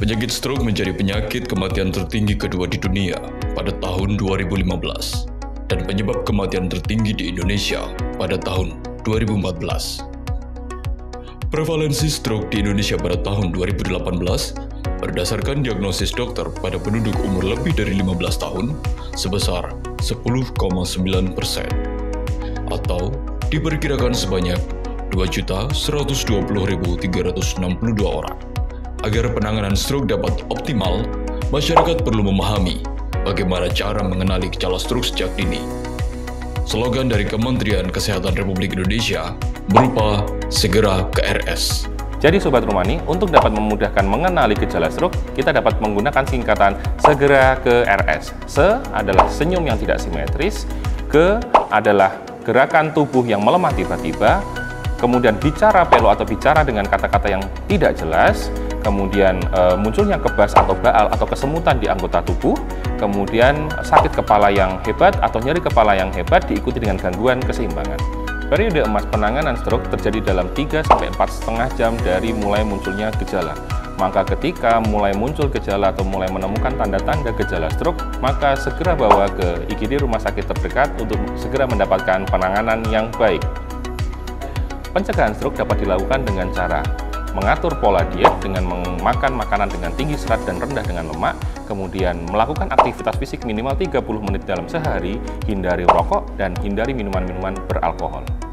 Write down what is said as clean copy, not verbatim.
Penyakit stroke menjadi penyakit kematian tertinggi kedua di dunia pada tahun 2015 dan penyebab kematian tertinggi di Indonesia pada tahun 2014. Prevalensi stroke di Indonesia pada tahun 2018 berdasarkan diagnosis dokter pada penduduk umur lebih dari 15 tahun sebesar 10,9% atau diperkirakan sebanyak 2.120.362 orang. Agar penanganan stroke dapat optimal, masyarakat perlu memahami bagaimana cara mengenali gejala stroke sejak dini. Slogan dari Kementerian Kesehatan Republik Indonesia berupa segera ke RS. Jadi Sobat Rumani, untuk dapat memudahkan mengenali gejala stroke, kita dapat menggunakan singkatan segera ke RS. Se adalah senyum yang tidak simetris, ke adalah gerakan tubuh yang melemah tiba-tiba, kemudian bicara pelo atau bicara dengan kata-kata yang tidak jelas, kemudian munculnya kebas atau baal atau kesemutan di anggota tubuh, kemudian sakit kepala yang hebat atau nyeri kepala yang hebat diikuti dengan gangguan keseimbangan. Periode emas penanganan stroke terjadi dalam 3-4,5 jam dari mulai munculnya gejala. Maka ketika mulai muncul gejala atau mulai menemukan tanda-tanda gejala stroke, maka segera bawa ke IGD rumah sakit terdekat untuk segera mendapatkan penanganan yang baik. Pencegahan stroke dapat dilakukan dengan cara mengatur pola diet dengan memakan makanan dengan tinggi serat dan rendah dengan lemak, kemudian melakukan aktivitas fisik minimal 30 menit dalam sehari, hindari rokok, dan hindari minuman-minuman beralkohol.